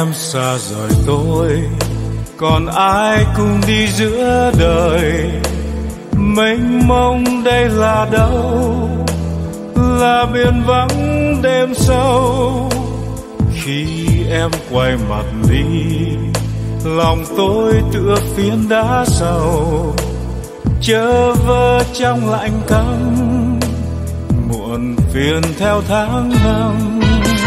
xa rời tôi, còn ai cùng đi giữa đời. Mênh mông đây là đâu, là biển vắng đêm sâu. Khi em quay mặt đi, lòng tôi tựa phiến đá sầu, chơ vơ trong lạnh căm, muộn phiền theo tháng năm.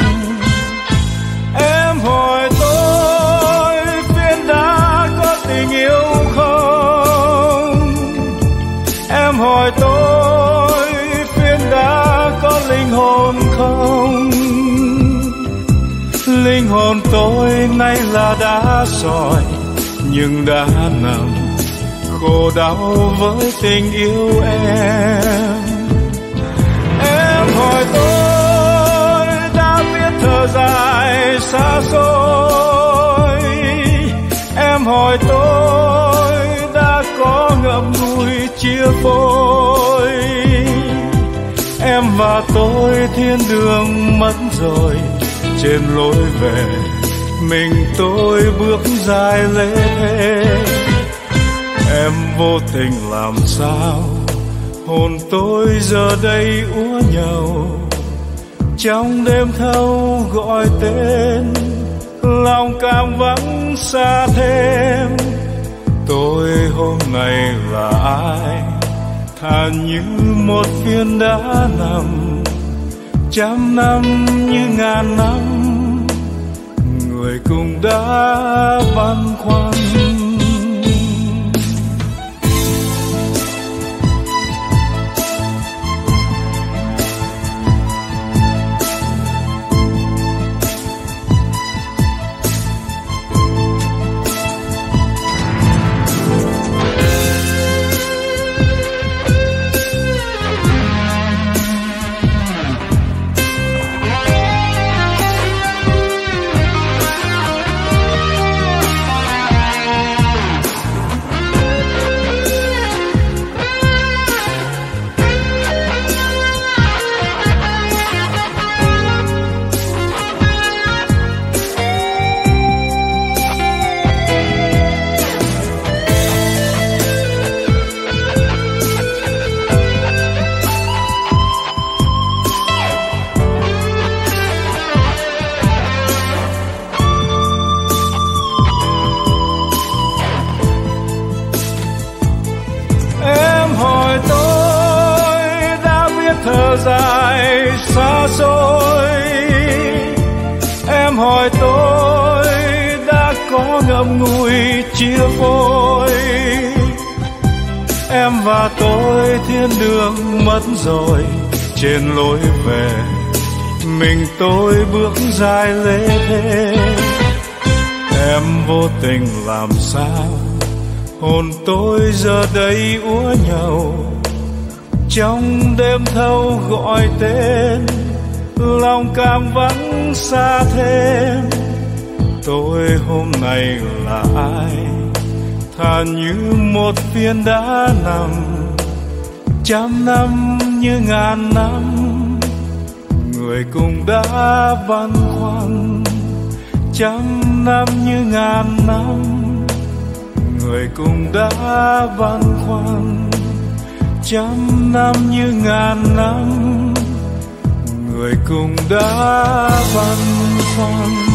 Em hỏi tôi phiến đá có tình yêu không? Em hỏi tôi phiến đá có linh hồn không? Linh hồn tôi nay là đá sỏi, nhưng đã nằm khổ đau với tình yêu em. Em hỏi tôi đã biết thở dài xa xôi. Em hỏi tôi đã có ngậm ngùi chia phôi. Em và tôi thiên đường mất rồi, trên lối về mình tôi bước dài lên. Em vô tình làm sao hồn tôi giờ đây úa nhàu, trong đêm thâu gọi tên, lòng càng vắng xa thêm. Tôi hôm nay là ai, than như một viên đá nằm, trăm năm như ngàn năm, người cùng đã băn khoăn. Thở dài xa xôi. Em hỏi tôi đã có ngậm ngùi chia phôi. Em và tôi thiên đường mất rồi, trên lối về mình tôi bước dài lê thê. Em vô tình làm sao hồn tôi giờ đây úa nhàu, trong đêm thâu gọi tên, lòng càng vắng xa thêm. Tôi hôm nay là ai, than như một viên đá nằm, trăm năm như ngàn năm, người cùng đã băn khoăn. Trăm năm như ngàn năm, người cùng đã băn khoăn. Trăm năm như ngàn năm, người cùng đã băn khoăn.